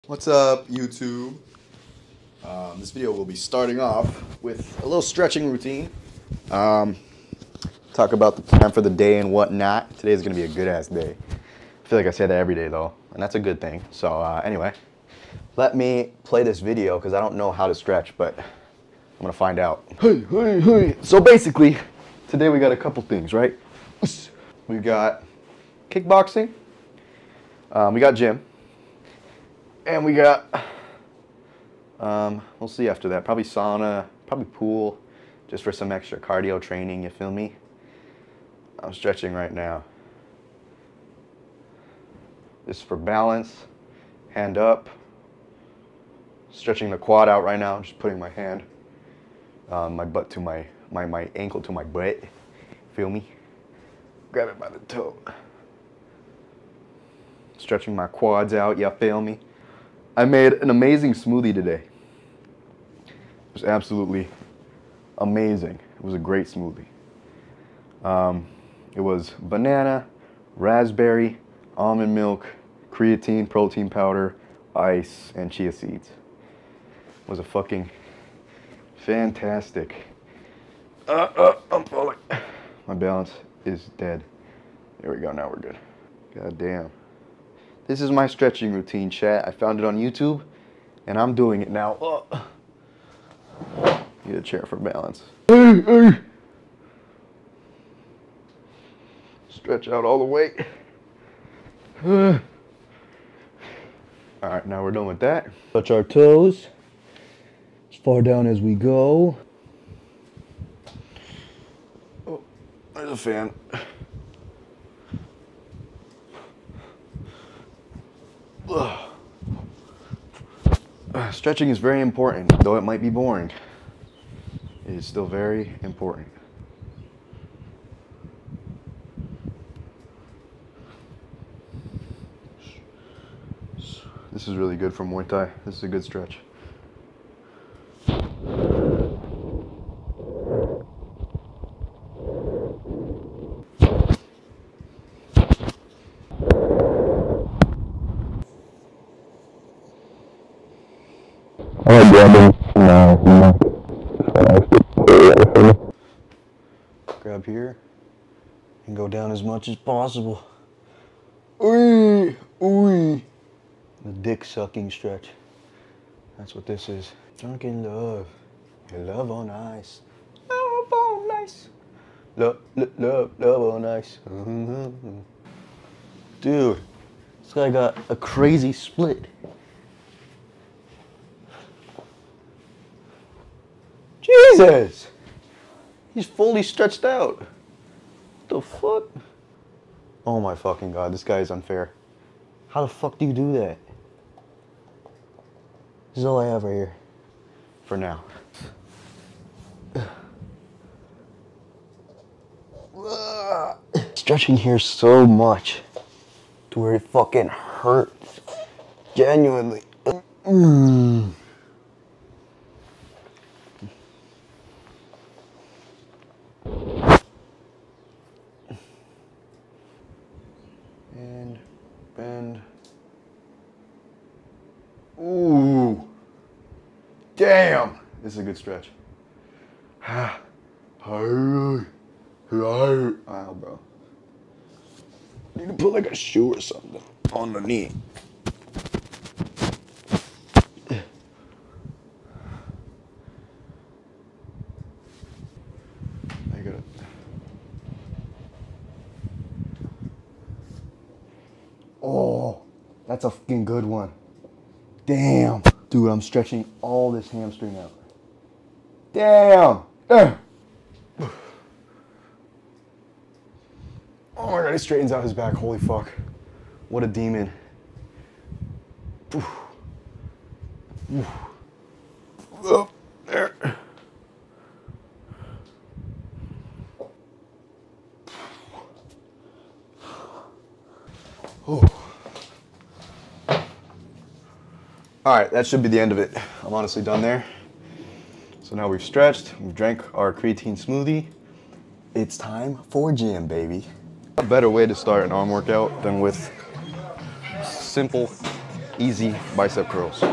What's up, YouTube? This video will be starting off with a little stretching routine. Talk about the plan for the day and whatnot. Today is gonna be a good ass day. I feel like I say that every day though, and that's a good thing. So anyway, let me play this video because I don't know how to stretch, but I'm gonna find out. Hey. So basically, today we got a couple things, right? We got kickboxing, we got gym, and we got, we'll see after that, probably sauna, probably pool, just for some extra cardio training, you feel me? I'm stretching right now. This is for balance, hand up. Stretching the quad out right now, just putting my hand, my butt to my ankle to my butt, feel me? Grab it by the toe. Stretching my quads out, you feel me? I made an amazing smoothie today. It was absolutely amazing. It was a great smoothie. It was banana, raspberry, almond milk, creatine, protein powder, ice, and chia seeds. It was a fucking fantastic. I'm falling. My balance is dead. There we go, now we're good. God damn. This is my stretching routine, chat. I found it on YouTube, and I'm doing it now. Need a chair for balance. Stretch out all the way. All right, now we're done with that. Touch our toes as far down as we go. Oh, there's a fan. Stretching is very important, though it might be boring. It is still very important. This is really good for Muay Thai. This is a good stretch. Grab here and go down as much as possible. Ooh, ooh. The dick sucking stretch. That's what this is. Drunken love. Your love on ice. Love on ice. Love on ice. Dude, this guy got a crazy split. Jesus! He's fully stretched out. What the fuck? Oh my fucking god, this guy is unfair. How the fuck do you do that? This is all I have right here. For now. Stretching here so much to where it fucking hurts. Genuinely. And bend. Ooh. Damn. This is a good stretch. Wow, bro. Need to put like a shoe or something on the knee. I got it. Oh, that's a fucking good one. Damn. Dude, I'm stretching all this hamstring out. Damn. Oh my god, he straightens out his back. Holy fuck. What a demon. Oh, there. All right, that should be the end of it. I'm honestly done there. So now we've stretched, we've drank our creatine smoothie. It's time for gym, baby. A better way to start an arm workout than with simple Easy bicep curls.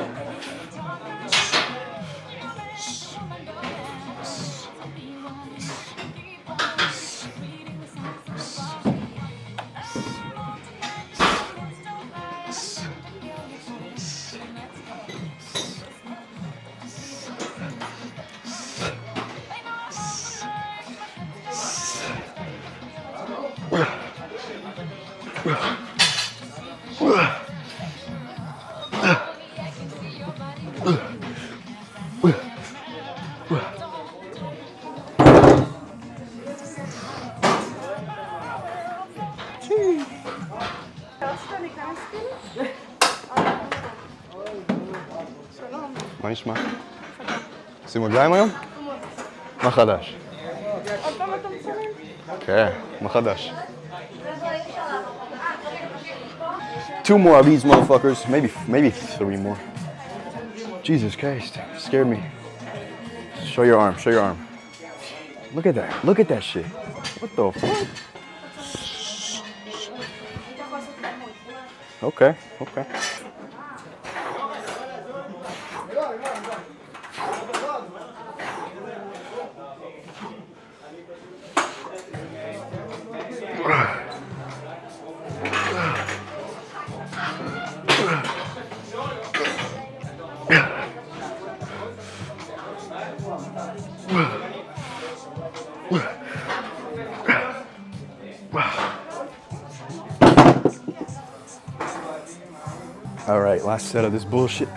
מה נשמע? עושים רגליים היום? מה חדש? עוד פעם אתה מצלם? כן, מה חדש? 2 more of these motherfuckers, maybe 3 more. Jesus Christ, scared me. Show your arm, show your arm. Look at that shit. What the fuck? Okay. All right, last set of this bullshit.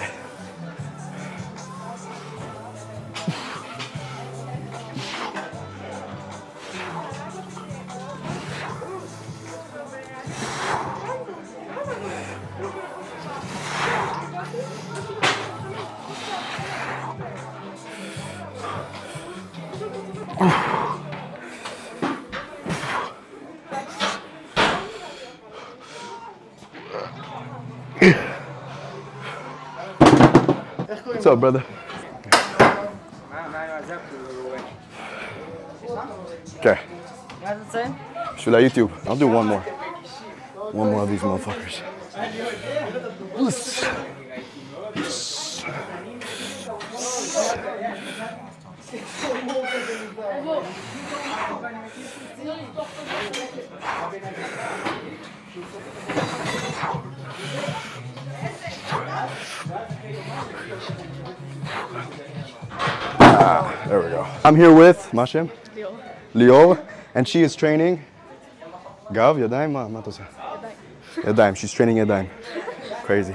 What's up, brother? Okay. Should I YouTube? I'll do one more. One more of these motherfuckers. There we go. I'm here with Mashem, Lior, and she is training. Gav, Yadayim, מה את עושה? ידיים. She's training ידיים. Crazy.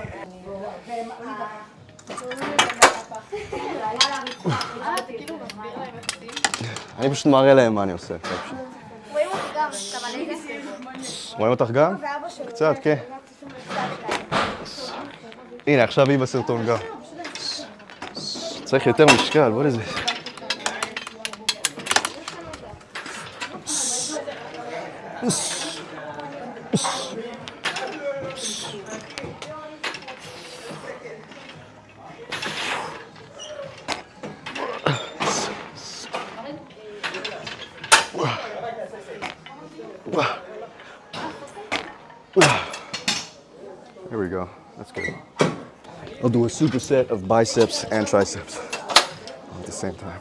אני פשוט מראה להם מה אני עושה. רואים אותי גם, אתה בליגה? רואים אותך גם? קצת, כן. הנה, עכשיו היא בסרטון גם. צריך יותר משקל, what is this? Here we go. That's good. I'll do a superset of biceps and triceps at the same time.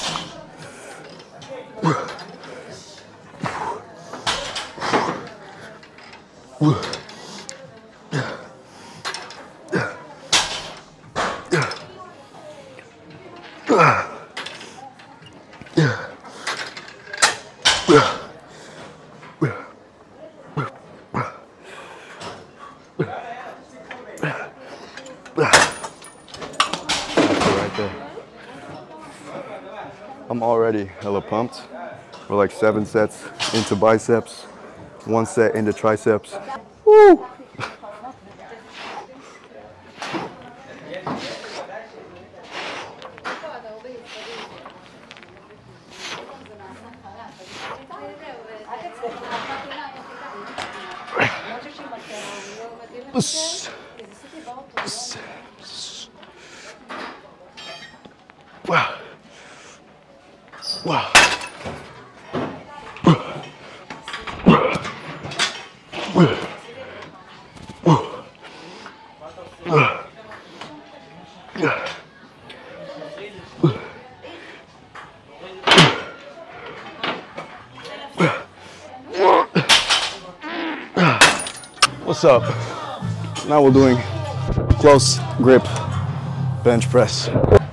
I'm already hella pumped. We're like 7 sets into biceps, 1 set into triceps. Woo! Wow. Wow. What's up? Now we're doing close grip bench press.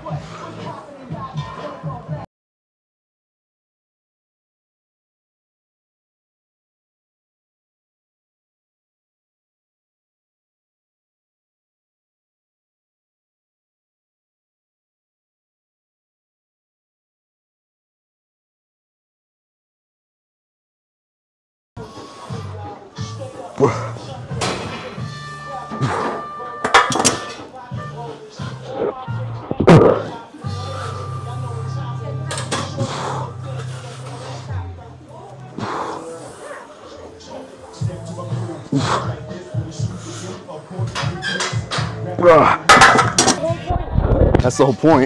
That's the whole point.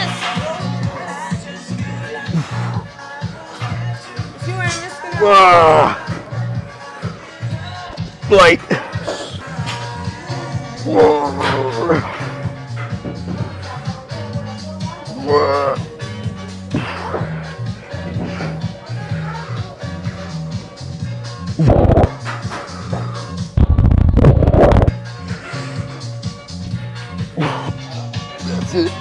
Light. That's it.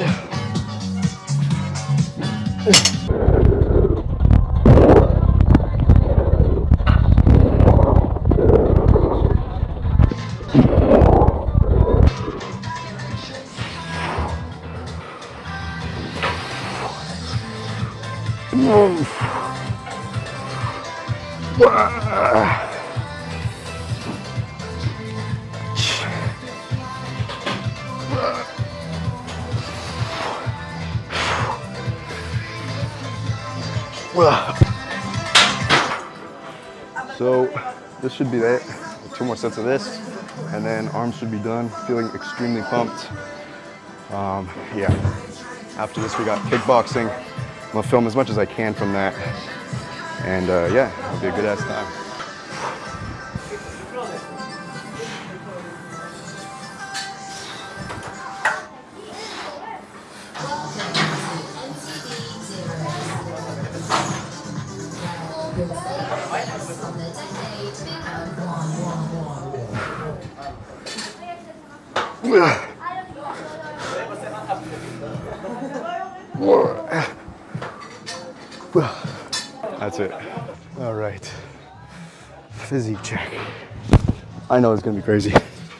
So this should be it. 2 more sets of this, and then arms should be done. Feeling extremely pumped. Yeah. After this, we got kickboxing. I'm gonna film as much as I can from that, and yeah, it'll be a good ass time. That's it. All right. Physique check. I know it's gonna be crazy.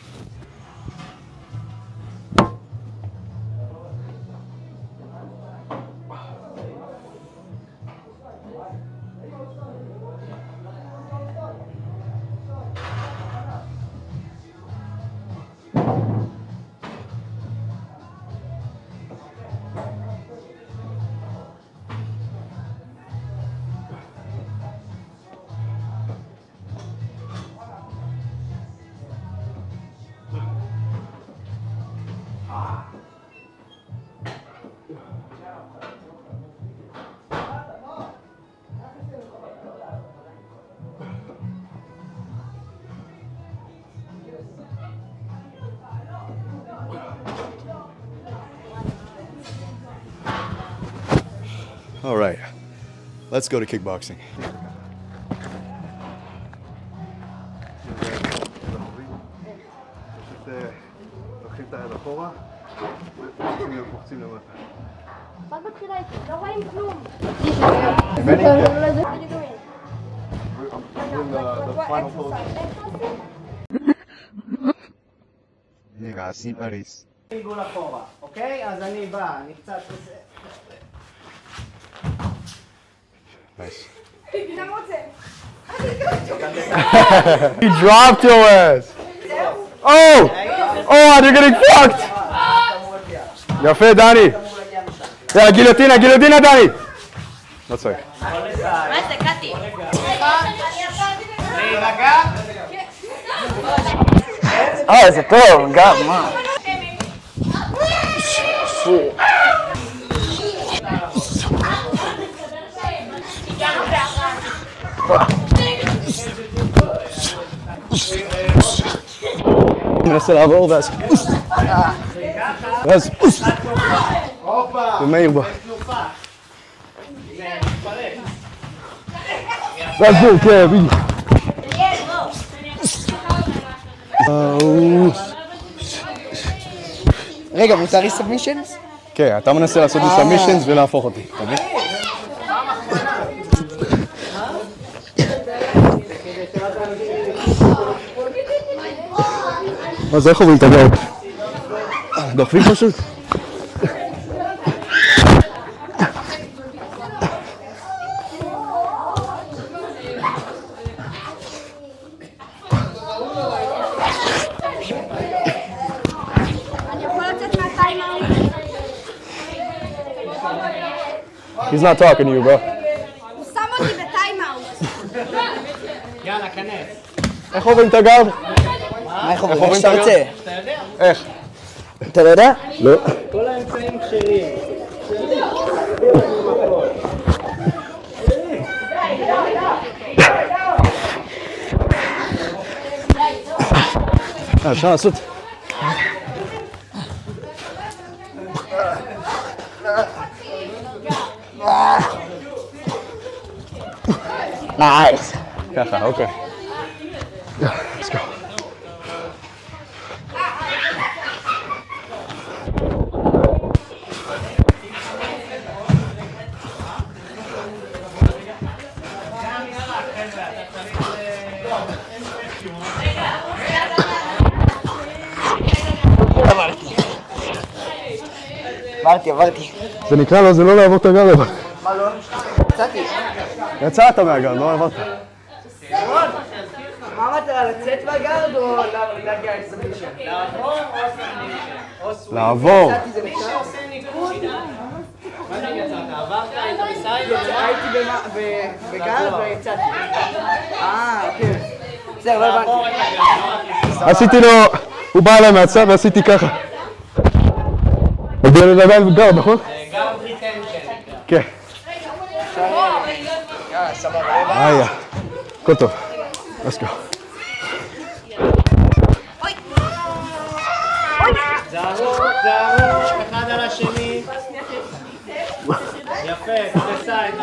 All right, let's go to kickboxing. פגות שלי, לא רואים כלום. רגע, עשי פריס. עיגול אחורה, אוקיי? אז אני בא, אני קצת... Nice. למרות זה. He dropped your ass. Oh! Oh, they're getting fucked! יפה, דני. יאללה, גיליוטינה, גיליוטינה, דני! לא צריך. מה זה, קטי? להירגע? זה טוב, גם, מה? אני מנסה לעבור ואז... ואז ומאיר בא. ואז בואו, כן, בדיוק. רגע, מותר לי סאבמישנס? כן, אתה מנסה לעשות לי סאבמישנס ולהפוך אותי, אתה מבין? אז איך עוברים את הגאות? דוחפים פשוט? אני יכול לצאת מהטיימאוט? He's not talking to you, bro. הוא שם אותי בטיימאוט. יאללה, כנס. איך עוברים את הגארד? מה איך עוברים? איך שאתה רוצה. איך? אתה לא יודע? לא. כל האמצעים כשרים. אפשר לעשות. נייס. ככה, אוקיי. Let's go. עברתי. זה נקרא לו, זה לא לעבור את הגארד אבל. מה לא? יצאתי. יצאת מהגארד, לא עברת. מה המטרה, לצאת מהגארד או להגיע לסאבמישן? לעבור. יצאתי זה נקרא? מה זה יצאת? עברת? היית בסייד? הייתי בגארד ויצאתי. אוקיי. בסדר, לא הבנתי. עשיתי לו, הוא בא אליי מהצד ועשיתי ככה. הוא בא לדבר בגארד, נכון? גם ריטנשן. כן. איה, הכל טוב. Let's go. זהרו, אחד על השני. יפה, בסייד.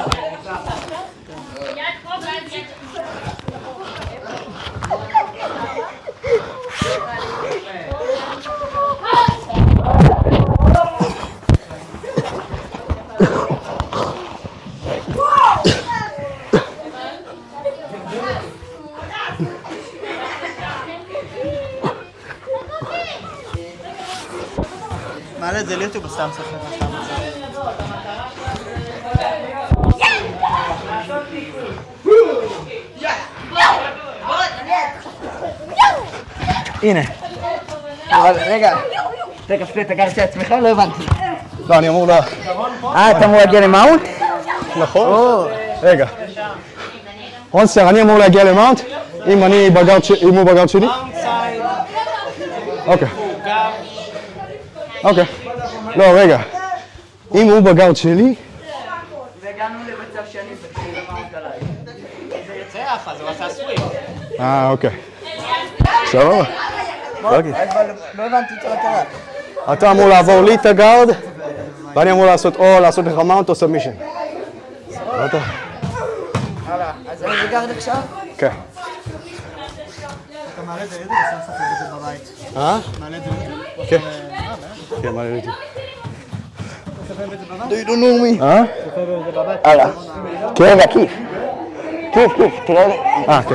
מעלה את זה ליוטיוב או סתם ספר? הנה. אבל רגע. רגע, פלט, הגעת של עצמך? לא הבנתי. לא, אני אמור לה... אתה אמור להגיע למאונט? נכון. רגע. רונסטר, אני אמור להגיע למאונט? אם הוא בגארד שלי? אוקיי. אוקיי. לא, רגע. אם הוא בגארד שלי... והגענו למצב שאני מתחיל למאונט עליי. זה יצא יחד, זה עשה סוויפ. אוקיי. סבבה. לא הבנתי את המטרה. אתה אמור לעבור לי את הגארד, ואני אמור לעשות לך מאונט או סאבמישן. הלאה. אז אני בגארד עכשיו? כן. אתה מעלה את זה ליוטיוב או סתם ספר את זה בבית? מעלה את זה ליוטיוב? כן. כן, מעלה ליוטיוב. Do you know me? ספר את זה בבית? הלאה. רגע, כיף. כיף, תראה לי. כן.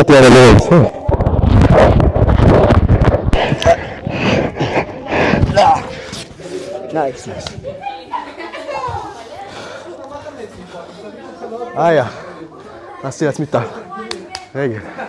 the other legs. Nice, nice. Ah, yeah. That's mitään. Very good.